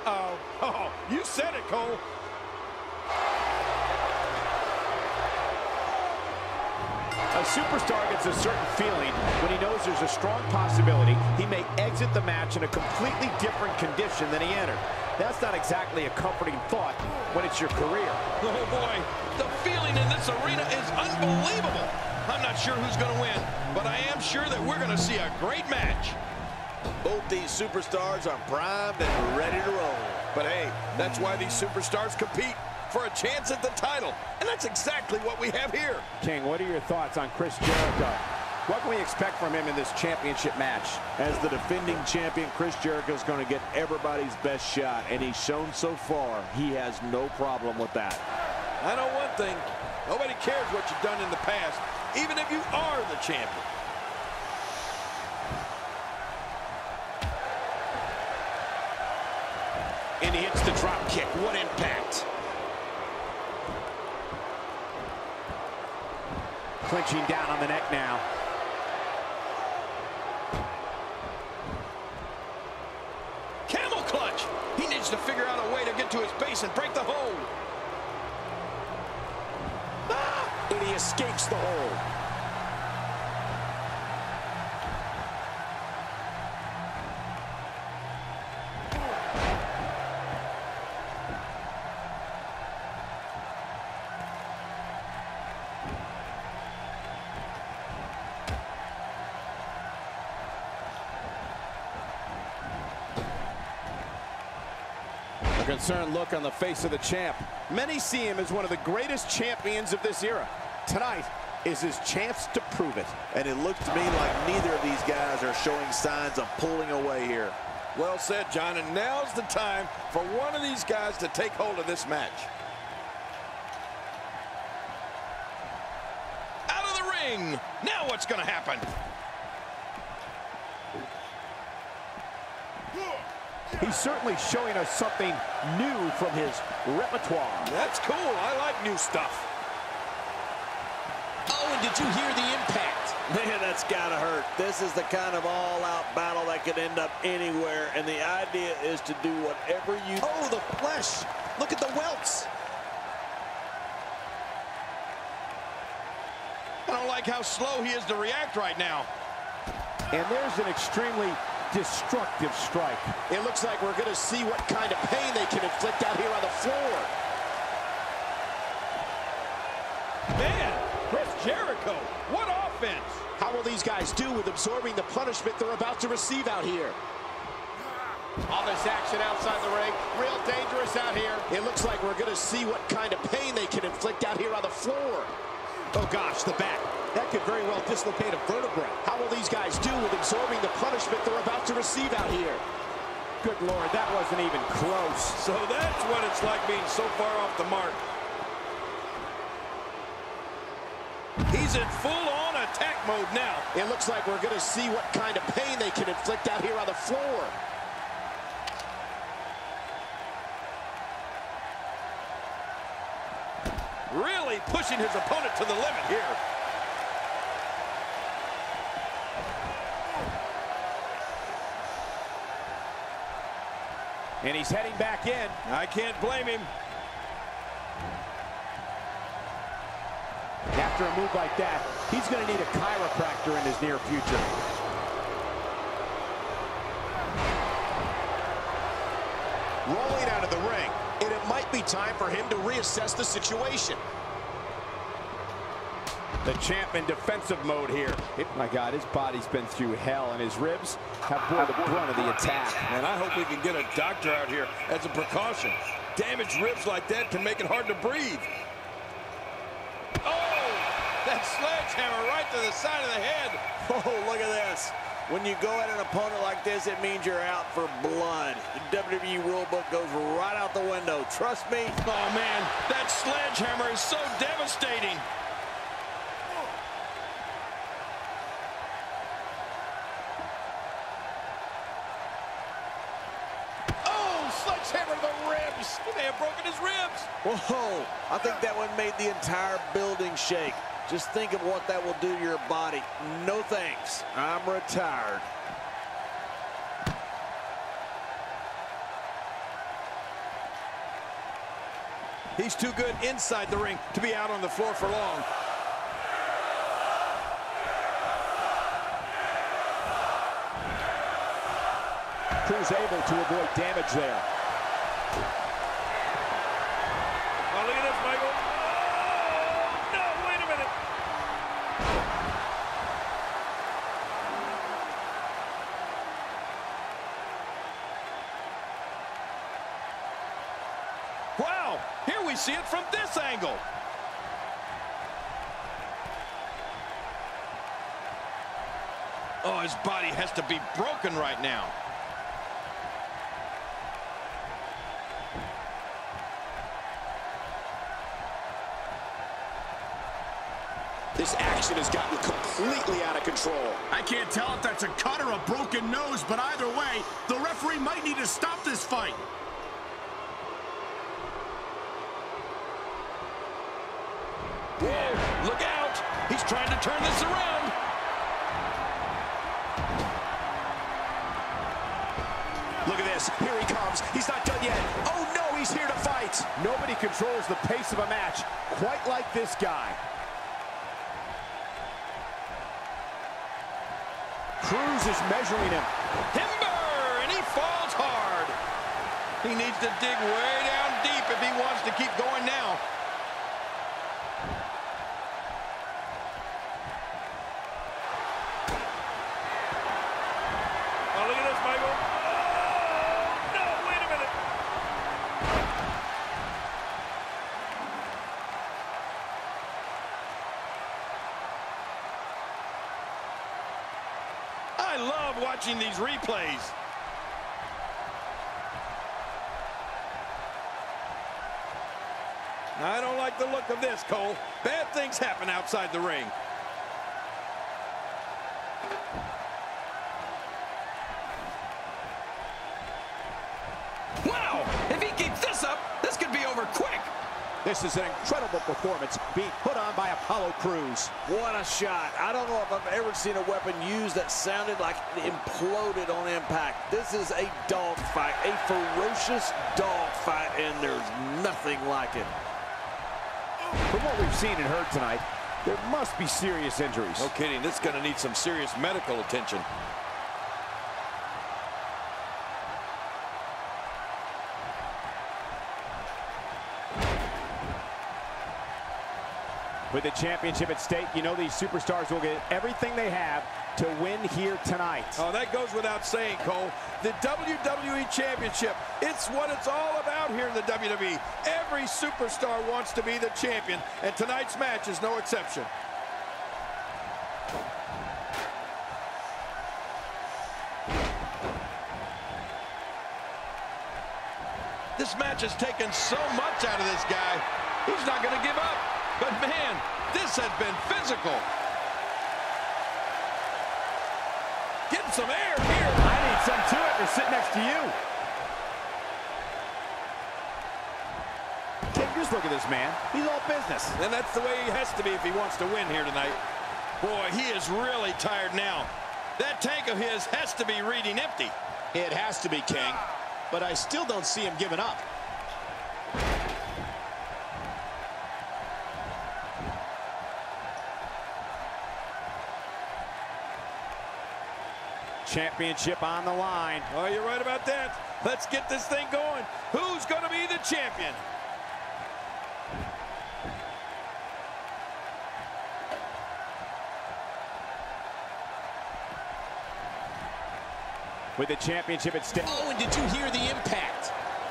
Uh-oh. Oh, you said it, Cole. A superstar gets a certain feeling when he knows there's a strong possibility he may exit the match in a completely different condition than he entered. That's not exactly a comforting thought when it's your career. Oh, boy. The feeling in this arena is unbelievable. I'm not sure who's going to win, but I am sure that we're going to see a great match. Both these superstars are primed and ready to roll. But hey, that's why these superstars compete, for a chance at the title. And that's exactly what we have here. King, what are your thoughts on Chris Jericho? What can we expect from him in this championship match? As the defending champion, Chris Jericho is going to get everybody's best shot, and he's shown so far he has no problem with that. I know one thing. Nobody cares what you've done in the past, even if you are the champion. And he hits the drop kick. What impact. Clinching down on the neck now. Camel clutch. He needs to figure out a way to get to his base and break the hold. Ah! And he escapes the hold. Concerned look on the face of the champ. Many see him as one of the greatest champions of this era. Tonight is his chance to prove it. And it looks to me like neither of these guys are showing signs of pulling away here. Well said, John, and now's the time for one of these guys to take hold of this match. Out of the ring. Now what's going to happen? He's certainly showing us something new from his repertoire. That's cool. I like new stuff. Oh, and did you hear the impact? Man, that's gotta hurt. This is the kind of all-out battle that could end up anywhere, and the idea is to do whatever you... Oh, the flesh! Look at the welts! I don't like how slow he is to react right now. And there's an extremely destructive strike. It looks like we're going to see what kind of pain they can inflict out here on the floor. Man, Chris Jericho, what offense! How will these guys do with absorbing the punishment they're about to receive out here? All this action outside the ring, real dangerous out here. It looks like we're going to see what kind of pain they can inflict out here on the floor. Oh gosh, the back. That could very well dislocate a vertebrae. How will these guys do with absorbing the punishment they're about to receive out here? Good Lord, that wasn't even close. So that's what it's like being so far off the mark. He's in full-on attack mode now. It looks like we're going to see what kind of pain they can inflict out here on the floor. Really pushing his opponent to the limit here. And he's heading back in. I can't blame him. After a move like that, he's going to need a chiropractor in his near future. Rolling out of the ring, and it might be time for him to reassess the situation. The champ in defensive mode here. My God, his body's been through hell, and his ribs have bore the brunt of the attack. And I hope we can get a doctor out here as a precaution. Damaged ribs like that can make it hard to breathe. Oh, that sledgehammer right to the side of the head. Oh, look at this. When you go at an opponent like this, it means you're out for blood. The WWE rulebook goes right out the window. Trust me. Oh, man, that sledgehammer is so devastating. Sledgehammer to the ribs. He may have broken his ribs. Whoa, I think that one made the entire building shake. Just think of what that will do to your body. No thanks. I'm retired. He's too good inside the ring to be out on the floor for long. Cruz able to avoid damage there. Oh, look at this, Michael. Oh, no, wait a minute. Wow, here we see it from this angle. Oh, his body has to be broken right now. This action has gotten completely out of control. I can't tell if that's a cut or a broken nose, but either way, the referee might need to stop this fight. Whoa, look out. He's trying to turn this around. Look at this. Here he comes. He's not done yet. Oh, no, he's here to fight. Nobody controls the pace of a match quite like this guy. Cruz is measuring him. Timber, and he falls hard. He needs to dig way down deep if he wants to keep going now. Oh, look at this, Michael. Oh, no, wait a minute. I love watching these replays. I don't like the look of this, Cole. Bad things happen outside the ring. Wow! If he keeps this up, this could be over quick. This is an incredible performance being put on by Apollo Crews. What a shot. I don't know if I've ever seen a weapon used that sounded like it imploded on impact. This is a dog fight, a ferocious dog fight, and there's nothing like it. From what we've seen and heard tonight, there must be serious injuries. No kidding, this is going to need some serious medical attention. With the championship at stake, you know these superstars will get everything they have to win here tonight. Oh, that goes without saying, Cole. The WWE Championship, it's what it's all about here in the WWE. Every superstar wants to be the champion, and tonight's match is no exception. This match has taken so much out of this guy. He's not going to give up. But, man, this has been physical. Getting some air here. I need some to it to sit next to you. Take just look at this man. He's all business. And that's the way he has to be if he wants to win here tonight. Boy, he is really tired now. That tank of his has to be reading empty. It has to be, King. But I still don't see him giving up. Championship on the line. Oh, you're right about that. Let's get this thing going. Who's going to be the champion? With the championship at stake. Oh, and did you hear the impact?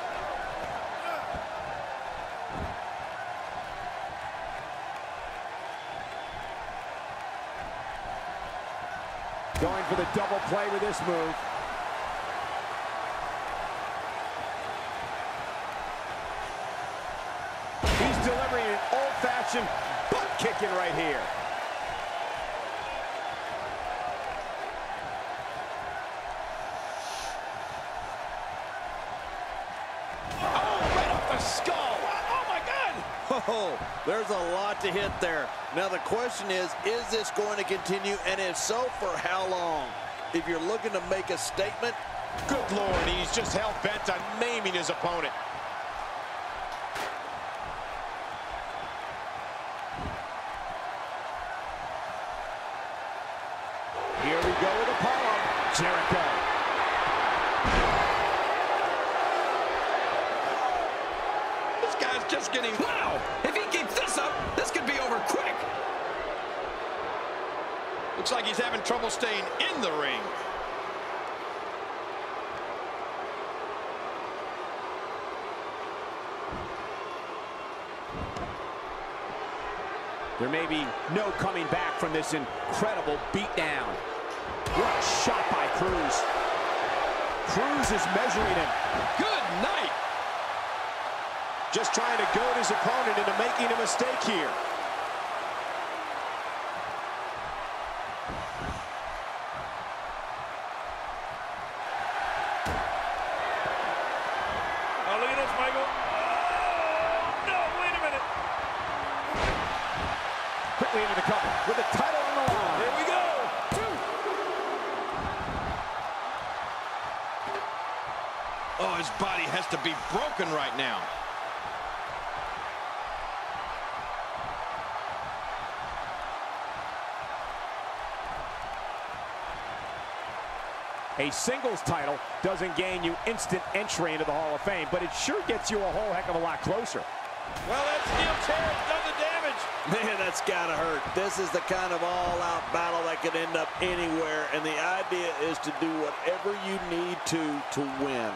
Going for the double play with this move. He's delivering an old-fashioned butt kicking right here. Oh, there's a lot to hit there. Now the question is this going to continue? And if so, for how long? If you're looking to make a statement, good Lord, he's just hell-bent on maiming his opponent. Jericho. This guy's just getting... Wow! If he keeps this up, this could be over quick. Looks like he's having trouble staying in the ring. There may be no coming back from this incredible beatdown. What a shot by Cruz. Cruz is measuring him. Good night. Just trying to goad his opponent into making a mistake here. Oh, look at this, Michael. Oh, no, wait a minute. Quickly into the cover with the title on the line. Here we go. Oh, his body has to be broken right now. A singles title doesn't gain you instant entry into the Hall of Fame, but it sure gets you a whole heck of a lot closer. Well, that steel chair has done the damage. Man, that's gotta hurt. This is the kind of all-out battle that could end up anywhere, and the idea is to do whatever you need to win.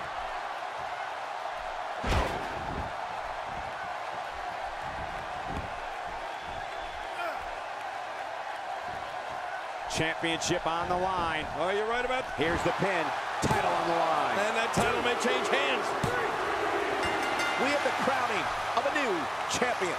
Championship on the line. Oh, you're right about... Here's the pin. Title on the line. And that title may change hands. We have the crowning of a new champion.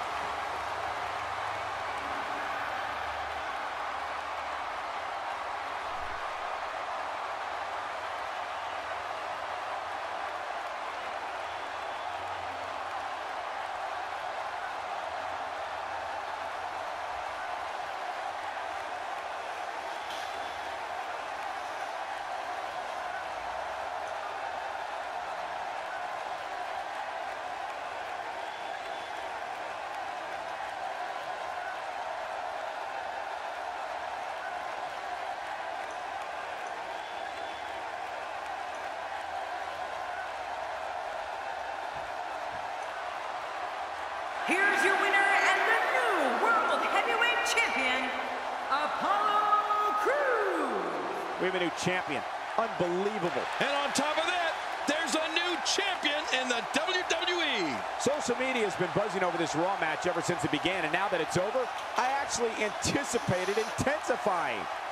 Here's your winner and the new World Heavyweight Champion, Apollo Crews. We have a new champion. Unbelievable. And on top of that, there's a new champion in the WWE. Social media has been buzzing over this Raw match ever since it began, and now that it's over, I actually anticipate it intensifying.